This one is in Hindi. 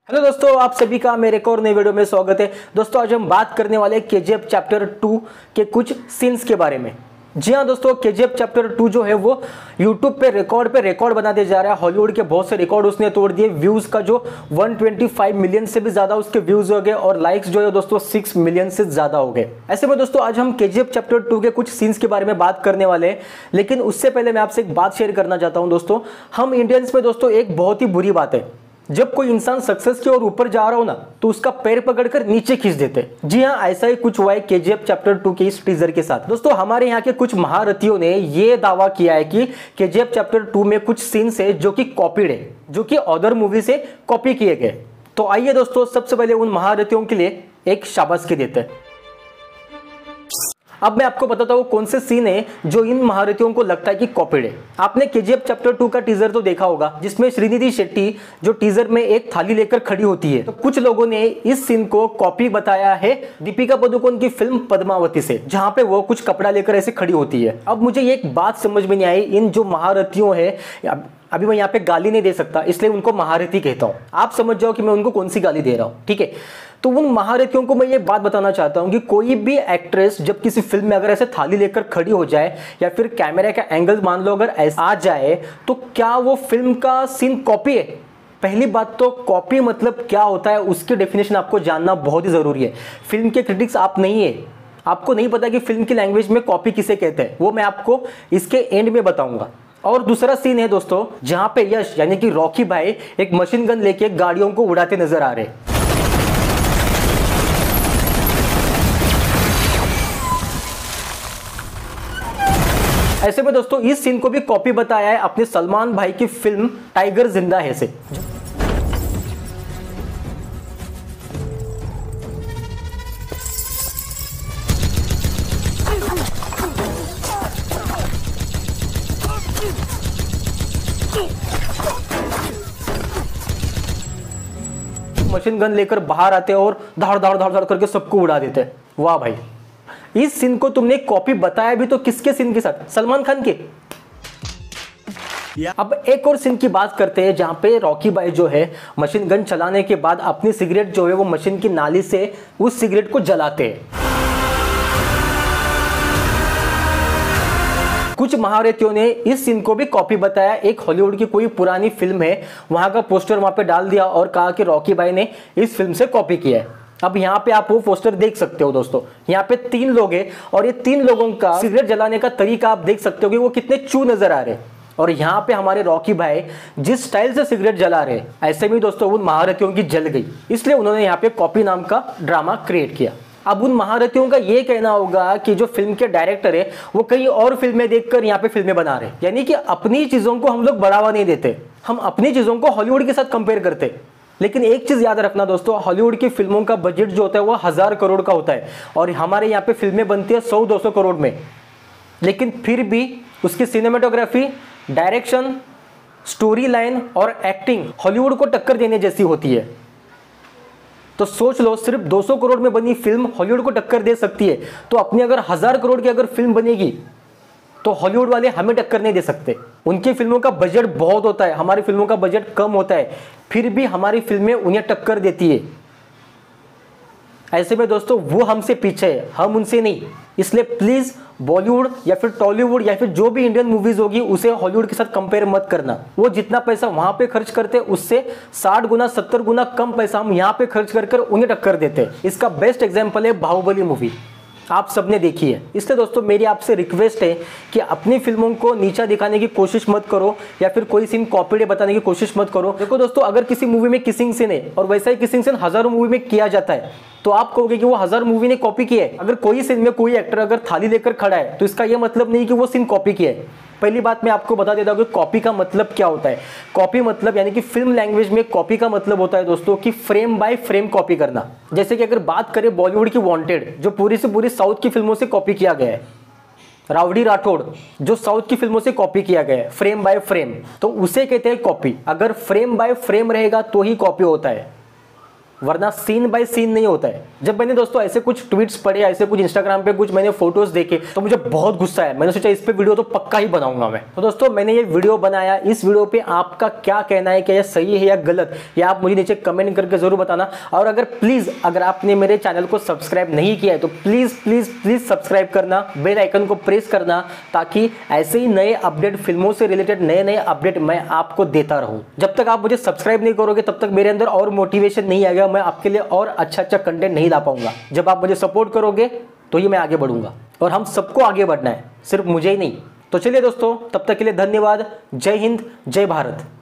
हेलो दोस्तों, आप सभी का मेरे एक और नई वीडियो में स्वागत है। दोस्तों, आज हम बात करने वाले हैं केजीएफ चैप्टर 2 के कुछ सीन्स के बारे में। जी हाँ दोस्तों, केजीएफ चैप्टर 2 जो है वो यूट्यूब पे रिकॉर्ड बनाते जा रहा है। हॉलीवुड के बहुत से रिकॉर्ड उसने तोड़ दिए। व्यूज का जो 125 मिलियन से भी ज्यादा उसके व्यूज हो गए और लाइक्स जो है दोस्तों 6 मिलियन से ज्यादा हो गए। ऐसे में दोस्तों आज हम केजीएफ चैप्टर 2 के कुछ सीन्स के बारे में बात करने वाले हैं, लेकिन उससे पहले मैं आपसे एक बात शेयर करना चाहता हूं। दोस्तों, हम इंडियंस में दोस्तों एक बहुत ही बुरी बात है, जब कोई इंसान सक्सेस की ओर ऊपर जा रहा हो ना, तो उसका पैर पकड़कर नीचे खींच देते। जी हाँ, ऐसा ही कुछ हुआ है केजीएफ चैप्टर 2 के इस टीजर के साथ। दोस्तों, हमारे यहाँ के कुछ महारथियों ने यह दावा किया है कि केजीएफ चैप्टर 2 में कुछ सीन्स है जो कि कॉपीड है, जो कि अदर मूवी से कॉपी किए गए। तो आइए दोस्तों, सबसे पहले उन महारथियों के लिए एक शाबाशी देते हैं। अब मैं आपको बताता हूँ कौन से सीन है जो इन महारथियों को लगता है कि कॉपीड है। आपने केजीएफ चैप्टर 2 का टीजर तो देखा होगा, जिसमें श्रीनिधि शेट्टी जो टीजर में एक थाली लेकर खड़ी होती है। तो कुछ लोगों ने इस सीन को कॉपी बताया है दीपिका पादुकोण की फिल्म पद्मावती से, जहां पे वो कुछ कपड़ा लेकर ऐसे खड़ी होती है। अब मुझे एक बात समझ में नहीं आई, इन जो महारथियों है, अभी मैं यहाँ पे गाली नहीं दे सकता इसलिए उनको महारथी कहता हूँ। आप समझ जाओ कि मैं उनको कौन सी गाली दे रहा हूँ, ठीक है। तो उन महारथियों को मैं ये बात बताना चाहता हूँ कि कोई भी एक्ट्रेस जब किसी फिल्म में अगर ऐसे थाली लेकर खड़ी हो जाए, या फिर कैमरा का एंगल मान लो अगर ऐसा आ जाए, तो क्या वो फिल्म का सीन कॉपी है? पहली बात तो कॉपी मतलब क्या होता है, उसकी डेफिनेशन आपको जानना बहुत ही जरूरी है। फिल्म के क्रिटिक्स आप नहीं है, आपको नहीं पता कि फिल्म की लैंग्वेज में कॉपी किसे कहते हैं, वो मैं आपको इसके एंड में बताऊंगा। और दूसरा सीन है दोस्तों, जहां पे यश यानी कि रॉकी भाई एक मशीन गन लेके गाड़ियों को उड़ाते नजर आ रहे। ऐसे में दोस्तों इस सीन को भी कॉपी बताया है अपने सलमान भाई की फिल्म टाइगर जिंदा है से। मशीन गन लेकर बाहर आते और धाड़ धाड़ धाड़ धाड़ करके सबको उड़ा देते। वाह भाई, इस सीन को तुमने कॉपी बताया भी तो किसके सीन के साथ? सलमान खान के। अब एक और सीन की बात करते हैं, जहां पे रॉकी भाई जो है मशीन गन चलाने के बाद अपनी सिगरेट जो है वो मशीन की नाली से उस सिगरेट को जलाते हैं। कुछ महारथियों ने इस सीन को भी कॉपी बताया। एक हॉलीवुड की कोई पुरानी फिल्म है, वहां का पोस्टर वहां पे डाल दिया और कहा कि रॉकी भाई ने इस फिल्म से कॉपी किया है। अब यहाँ पे आप वो पोस्टर देख सकते हो दोस्तों, यहाँ पे 3 लोग हैं और ये 3 लोगों का सिगरेट जलाने का तरीका आप देख सकते हो कि वो कितने चू नजर आ रहे हैं। और यहाँ पे हमारे रॉकी भाई जिस स्टाइल से सिगरेट जला रहे, ऐसे में दोस्तों उन महारथियों की जल गई, इसलिए उन्होंने यहाँ पे कॉपी नाम का ड्रामा क्रिएट किया। अब उन महारथियों का ये कहना होगा कि जो फिल्म के डायरेक्टर है वो कई और फिल्में देखकर यहाँ पे फिल्में बना रहे, यानी कि अपनी चीजों को हम लोग बढ़ावा नहीं देते, हम अपनी चीजों को हॉलीवुड के साथ कंपेयर करते। लेकिन एक चीज याद रखना दोस्तों, हॉलीवुड की फिल्मों का बजट जो होता है वो 1000 करोड़ का होता है और हमारे यहाँ पे फिल्में बनती है 100-200 करोड़ में। लेकिन फिर भी उसकी सिनेमेटोग्राफी, डायरेक्शन, स्टोरी लाइन और एक्टिंग हॉलीवुड को टक्कर देने जैसी होती है। तो सोच लो, सिर्फ 200 करोड़ में बनी फिल्म हॉलीवुड को टक्कर दे सकती है, तो अपनी अगर 1000 करोड़ की अगर फिल्म बनेगी तो हॉलीवुड वाले हमें टक्कर नहीं दे सकते। उनकी फिल्मों का बजट बहुत होता है, हमारी फिल्मों का बजट कम होता है, फिर भी हमारी फिल्में उन्हें टक्कर देती है। ऐसे में दोस्तों वो हमसे पीछे है, हम उनसे नहीं। इसलिए प्लीज बॉलीवुड या फिर टॉलीवुड या फिर जो भी इंडियन मूवीज होगी उसे हॉलीवुड के साथ कंपेयर मत करना। वो जितना पैसा वहां पे खर्च करते उससे 60 गुना 70 गुना कम पैसा हम यहाँ पे खर्च कर उन्हें टक्कर देते। इसका बेस्ट एग्जाम्पल है बाहुबली मूवी, आप सबने देखी है। इसलिए दोस्तों मेरी आपसे रिक्वेस्ट है कि अपनी फिल्मों को नीचा दिखाने की कोशिश मत करो या फिर कोई सीन कॉपीड बताने की कोशिश मत करो। देखो दोस्तों, अगर किसी मूवी में किसिंग सीन है और वैसा ही किसिंग सीन हजारों मूवी में किया जाता है, तो आप कहोगे कि वो 1000 मूवी ने कॉपी किया है। अगर कोई सीन में कोई एक्टर अगर थाली लेकर खड़ा है तो इसका यह मतलब नहीं कि वो सीन कॉपी किया है। पहली बात मैं आपको बता देता हूँ कि कॉपी का मतलब क्या होता है। कॉपी मतलब यानी कि फिल्म लैंग्वेज में कॉपी का मतलब होता है दोस्तों कि फ्रेम बाय फ्रेम कॉपी करना। जैसे कि अगर बात करें बॉलीवुड की वांटेड, जो पूरी से पूरी साउथ की फिल्मों से कॉपी किया गया है, राउडी राठौड़ जो साउथ की फिल्मों से कॉपी किया गया है फ्रेम बाय फ्रेम, तो उसे कहते हैं कॉपी। अगर फ्रेम बाय फ्रेम रहेगा तो ही कॉपी होता है। वरना सीन बाय सीन नहीं होता है। जब मैंने दोस्तों ऐसे कुछ ट्वीट्स पढ़े, ऐसे कुछ इंस्टाग्राम पे कुछ मैंने फोटोज देखे तो मुझे बहुत गुस्सा है। मैंने सोचा इस पे वीडियो तो पक्का ही बनाऊंगा मैं। तो दोस्तों मैंने ये वीडियो बनाया, इस वीडियो पे आपका क्या कहना है, क्या ये सही है या गलत, या आप मुझे नीचे कमेंट करके जरूर बताना। और अगर आपने मेरे चैनल को सब्सक्राइब नहीं किया है तो प्लीज प्लीज प्लीज सब्सक्राइब करना, बेल आइकन को प्रेस करना, ताकि ऐसे ही नए अपडेट, फिल्मों से रिलेटेड नए नए अपडेट मैं आपको देता रहूं। जब तक आप मुझे सब्सक्राइब नहीं करोगे तब तक मेरे अंदर और मोटिवेशन नहीं आएगा, मैं आपके लिए और अच्छा अच्छा कंटेंट नहीं ला पाऊंगा। जब आप मुझे सपोर्ट करोगे तो ही मैं आगे बढ़ूंगा, और हम सबको आगे बढ़ना है, सिर्फ मुझे ही नहीं। तो चलिए दोस्तों, तब तक के लिए धन्यवाद। जय हिंद, जय भारत।